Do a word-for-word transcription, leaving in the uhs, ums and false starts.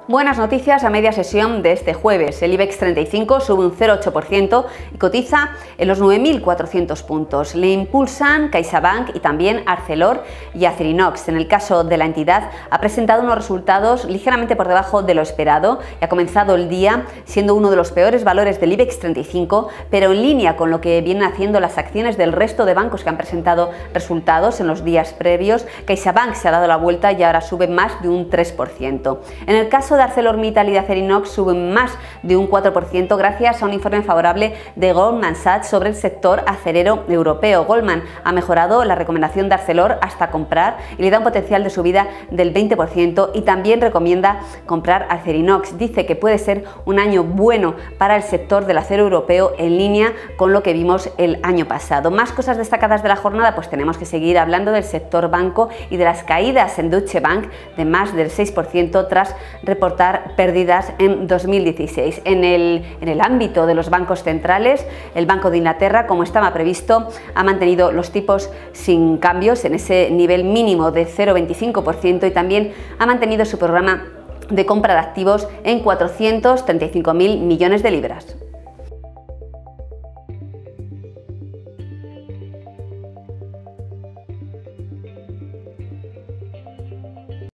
Buenas noticias a media sesión de este jueves. El IBEX treinta y cinco sube un cero coma ocho por ciento y cotiza en los nueve mil cuatrocientos puntos. Le impulsan CaixaBank y también Arcelor y Acerinox. En el caso de la entidad, ha presentado unos resultados ligeramente por debajo de lo esperado y ha comenzado el día siendo uno de los peores valores del IBEX treinta y cinco, pero en línea con lo que vienen haciendo las acciones del resto de bancos que han presentado resultados en los días previos. CaixaBank se ha dado la vuelta y ahora sube más de un tres por ciento. En el caso de ArcelorMittal y de Acerinox suben más de un cuatro por ciento gracias a un informe favorable de Goldman Sachs sobre el sector acerero europeo. Goldman ha mejorado la recomendación de Arcelor hasta comprar y le da un potencial de subida del veinte por ciento y también recomienda comprar Acerinox. Dice que puede ser un año bueno para el sector del acero europeo en línea con lo que vimos el año pasado. Más cosas destacadas de la jornada, pues tenemos que seguir hablando del sector banco y de las caídas en Deutsche Bank de más del seis por ciento tras reportar pérdidas en dos mil dieciséis. En el, en el ámbito de los bancos centrales, el Banco de Inglaterra, como estaba previsto, ha mantenido los tipos sin cambios en ese nivel mínimo de cero coma veinticinco por ciento y también ha mantenido su programa de compra de activos en cuatrocientos treinta y cinco mil millones de libras.